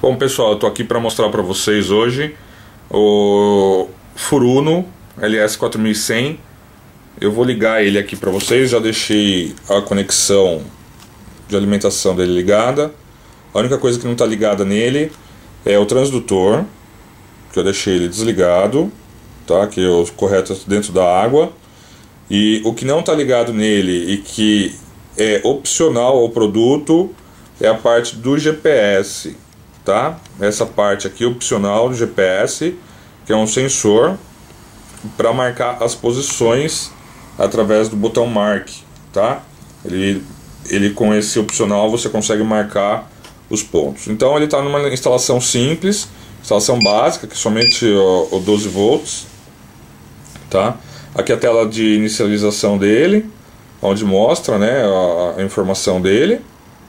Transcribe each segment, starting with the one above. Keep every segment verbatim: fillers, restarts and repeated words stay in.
Bom pessoal, eu estou aqui para mostrar para vocês hoje o Furuno L S quatro mil e cem. Eu vou ligar ele aqui para vocês, já deixei a conexão de alimentação dele ligada. A única coisa que não está ligada nele é o transdutor, que eu deixei ele desligado, tá? Que é o correto dentro da água. E o que não está ligado nele e que é opcional ao produto é a parte do G P S, tá? Essa parte aqui opcional do G P S, que é um sensor para marcar as posições através do botão Mark, tá? Ele, ele com esse opcional você consegue marcar os pontos. Então ele está numa instalação simples, instalação básica, que é somente o, o doze volts, tá? Aqui a tela de inicialização dele, onde mostra, né, a, a informação dele.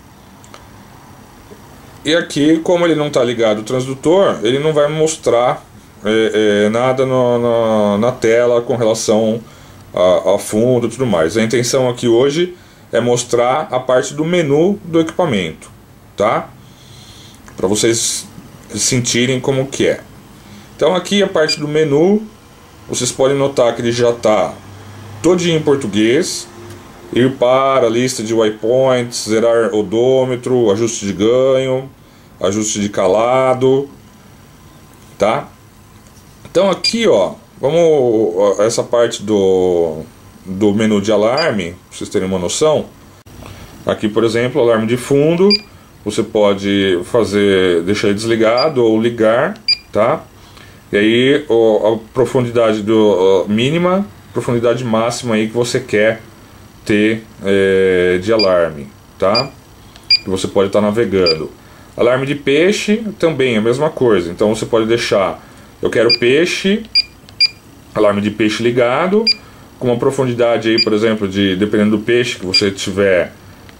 E aqui, como ele não está ligado ao transdutor, ele não vai mostrar é, é, nada no, no, na tela com relação a, a fundo e tudo mais. A intenção aqui hoje é mostrar a parte do menu do equipamento, tá? Para vocês sentirem como que é. Então aqui a parte do menu, vocês podem notar que ele já está todinho em português. Ir para a lista de waypoints, zerar odômetro, ajuste de ganho, ajuste de calado, tá? Então aqui, ó, vamos essa parte do do menu de alarme, para vocês terem uma noção. Aqui, por exemplo, alarme de fundo, você pode fazer, deixar ele desligado ou ligar, tá? E aí a profundidade do mínima, profundidade máxima aí que você quer ter é, de alarme, tá? Que você pode estar navegando. Alarme de peixe também é a mesma coisa. Então você pode deixar, eu quero peixe, alarme de peixe ligado, com uma profundidade aí, por exemplo, de, dependendo do peixe que você tiver,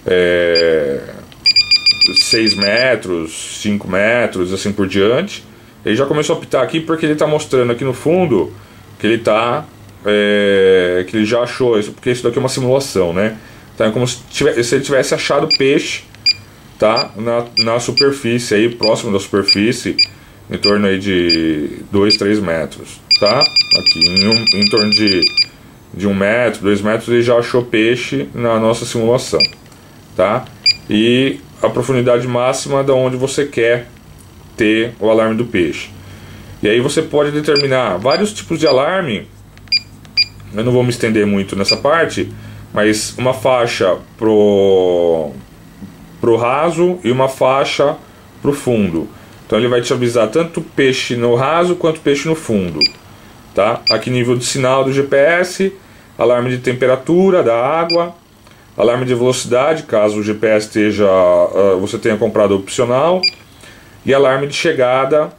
é, seis metros, cinco metros, assim por diante. Ele já começou a pitar aqui porque ele está mostrando aqui no fundo que ele está É, que ele já achou isso, porque isso daqui é uma simulação, né? Então é como se, tivesse, se ele tivesse achado peixe, tá? Na, na superfície aí, próximo da superfície, em torno aí de dois, três metros, tá? Aqui em, um, em torno de, de um metro, dois metros, ele já achou peixe na nossa simulação, tá? E a profundidade máxima da onde você quer ter o alarme do peixe. E aí você pode determinar vários tipos de alarme. Eu não vou me estender muito nessa parte, mas uma faixa pro, pro raso e uma faixa pro fundo. Então ele vai te avisar tanto peixe no raso quanto peixe no fundo, tá? Aqui nível de sinal do G P S, alarme de temperatura da água, alarme de velocidade, caso o G P S esteja, uh, você tenha comprado opcional, e alarme de chegada,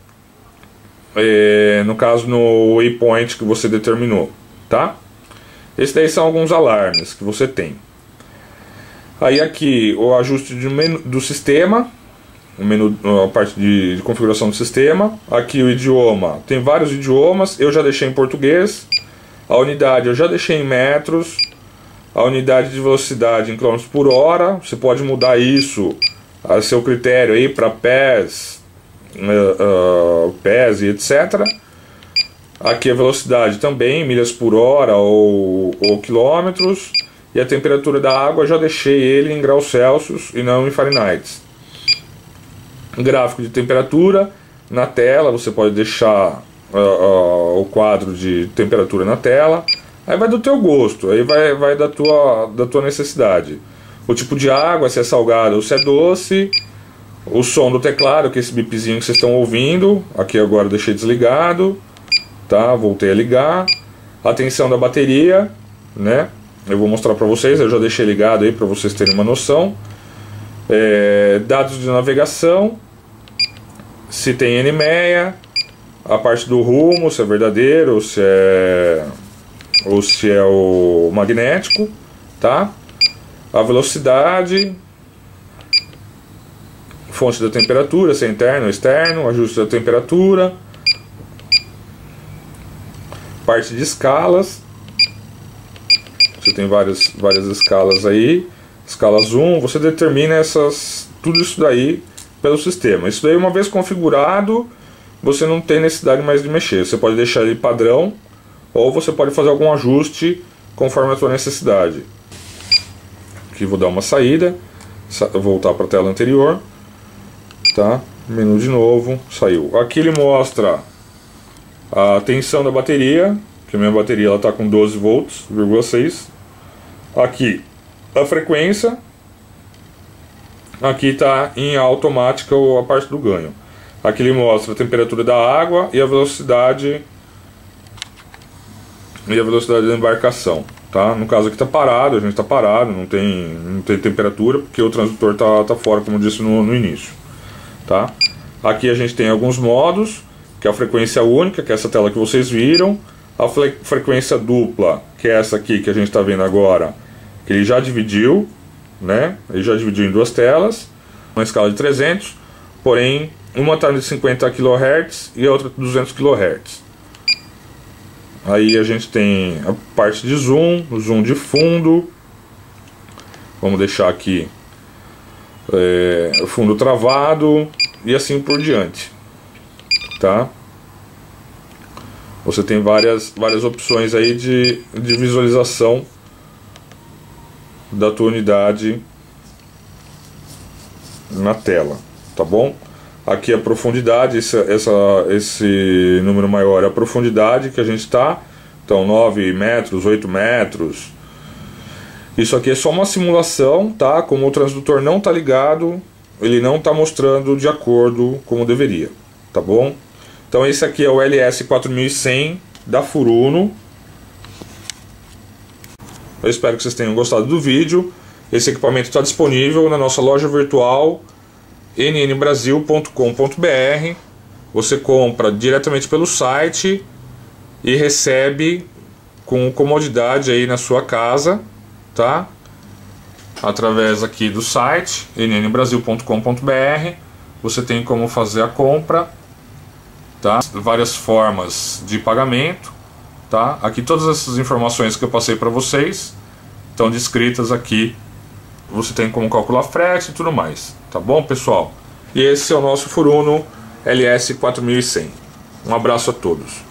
é, no caso no waypoint que você determinou. Tá? Esses daí são alguns alarmes que você tem. Aí aqui o ajuste de menu, do sistema, o menu, a parte de, de configuração do sistema. Aqui o idioma, tem vários idiomas. Eu já deixei em português. A unidade eu já deixei em metros. A unidade de velocidade em quilômetros por hora. Você pode mudar isso a seu critério aí para pés, uh, uh, pés e etcétera. Aqui a velocidade também, milhas por hora ou, ou quilômetros. E a temperatura da água eu já deixei ele em graus Celsius e não em Fahrenheit. Gráfico de temperatura na tela, você pode deixar uh, uh, o quadro de temperatura na tela. Aí vai do teu gosto, aí vai, vai da, tua, da tua necessidade. O tipo de água, se é salgada ou se é doce. O som do teclado, que é esse bipzinho que vocês estão ouvindo. Aqui agora eu deixei desligado. Tá, voltei a ligar. A tensão da bateria, né? Eu vou mostrar para vocês, eu já deixei ligado aí para vocês terem uma noção. É, dados de navegação, se tem N meia, a parte do rumo, se é verdadeiro ou se é ou se é o magnético, tá? A velocidade, fonte da temperatura, se é interno ou externo, ajuste da temperatura. Parte de escalas, você tem várias, várias escalas aí, escala zoom, você determina essas, tudo isso daí pelo sistema. Isso daí, uma vez configurado, você não tem necessidade mais de mexer. Você pode deixar ele padrão, ou você pode fazer algum ajuste conforme a sua necessidade. Aqui vou dar uma saída, voltar para a tela anterior, tá? Menu de novo, saiu. Aqui ele mostra a tensão da bateria, que a minha bateria está com doze volts, vírgula seis. Aqui a frequência. Aqui está em automática a parte do ganho. Aqui ele mostra a temperatura da água e a velocidade e a velocidade da embarcação, tá? No caso aqui está parado, a gente está parado, não tem, não tem temperatura, porque o transdutor está tá fora, como eu disse no, no início, tá? Aqui a gente tem alguns modos, que é a frequência única, que é essa tela que vocês viram, a frequência dupla, que é essa aqui que a gente está vendo agora, que ele já dividiu, né? Ele já dividiu em duas telas, uma escala de trezentos, porém uma está de cinquenta quilohertz e a outra de duzentos quilohertz. Aí a gente tem a parte de zoom, o zoom de fundo. Vamos deixar aqui é, o fundo travado e assim por diante, tá? Você tem várias, várias opções aí de, de visualização da tua unidade na tela, tá bom? Aqui a profundidade, essa, essa, esse número maior é a profundidade que a gente está, então nove metros, oito metros. Isso aqui é só uma simulação, tá? Como o transdutor não está ligado, ele não está mostrando de acordo como deveria, tá bom? Então esse aqui é o L S quatro mil e cem da Furuno. Eu espero que vocês tenham gostado do vídeo. Esse equipamento está disponível na nossa loja virtual n n brasil ponto com ponto b r. Você compra diretamente pelo site e recebe com comodidade aí na sua casa, tá? Através aqui do site n n brasil ponto com ponto b r. Você tem como fazer a compra, tá? Várias formas de pagamento, tá? Aqui todas essas informações que eu passei para vocês estão descritas aqui. Você tem como calcular frete e tudo mais, tá bom, pessoal? E esse é o nosso Furuno L S quatro mil e cem. Um abraço a todos.